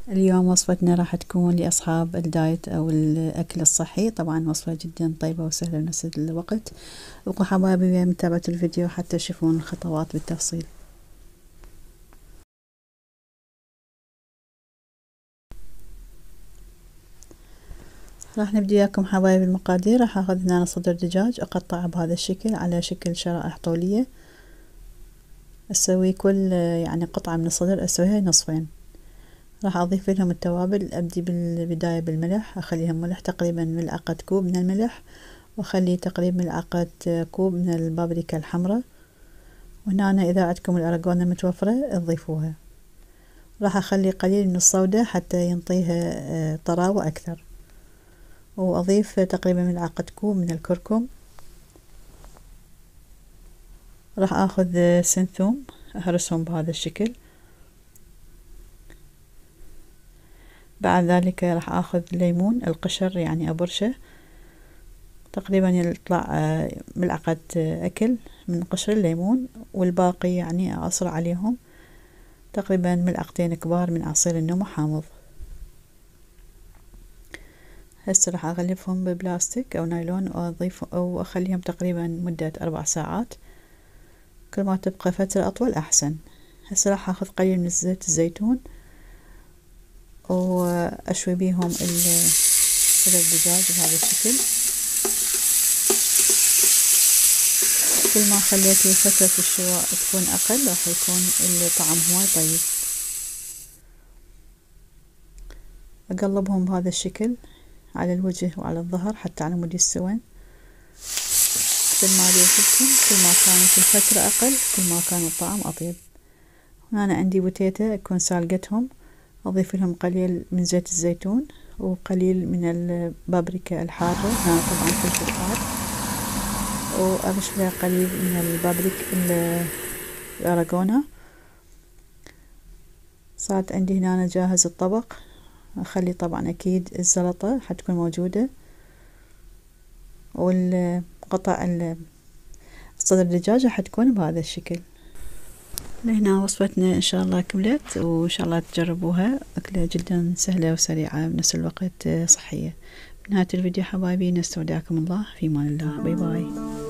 اليوم وصفتنا راح تكون لأصحاب الدايت أو الأكل الصحي. طبعا وصفة جدا طيبة وسهلة بنفس الوقت. ابقوا حبايبي ويا متابعة الفيديو حتى تشوفون الخطوات بالتفصيل. راح نبدي وياكم حبايبي المقادير. راح اخذ هنا صدر دجاج اقطعه بهذا الشكل على شكل شرائح طولية. اسوي كل يعني قطعة من الصدر اسويها نصفين. راح اضيف لهم التوابل. ابدي بالبداية بالملح، اخليهم ملح تقريبا ملعقة كوب من الملح، واخلي تقريبا ملعقة كوب من البابريكا الحمراء، وهنا اذا عندكم الارغونا متوفرة تضيفوها. راح اخلي قليل من الصودة حتى ينطيها طراوة اكثر، واضيف تقريبا ملعقة كوب من الكركم. راح اخذ سنثوم اهرسهم بهذا الشكل. بعد ذلك راح اخذ ليمون القشر يعني ابرشه، تقريبا يطلع ملعقة اكل من قشر الليمون، والباقي يعني اعصر عليهم تقريبا ملعقتين كبار من عصير النمو حامض. هسه راح اغلفهم ببلاستيك او نايلون واضيف او اخليهم تقريبا مدة 4 ساعات، كل ما تبقى فترة اطول احسن. هسه راح اخذ قليل من زيت الزيتون واشوي بيهم صدر الدجاج بهذا الشكل. كل ما خليت فترة الشواء تكون اقل راح يكون الطعم هواي طيب. اقلبهم بهذا الشكل على الوجه وعلى الظهر حتى على مود يستوون. مثل ما قلتلكم كل ما كانت الفترة اقل كل ما كان الطعم اطيب. هنا عندي بوتيتا اكون سالقتهم، اضيف لهم قليل من زيت الزيتون وقليل من البابريكا الحارة، هنا طبعا فلفل حار، وارش لها قليل من البابريكا الارغونا. صارت عندي هنا جاهز الطبق. اخلي طبعا اكيد السلطة حتكون موجودة، والقطع صدر الدجاجة حتكون بهذا الشكل. لهنا وصفتنا ان شاء الله كملت، وان شاء الله تجربوها. اكلة جدا سهلة وسريعة بنفس الوقت صحية. بنهاية الفيديو حبايبي نستودعكم الله في امان الله. باي باي.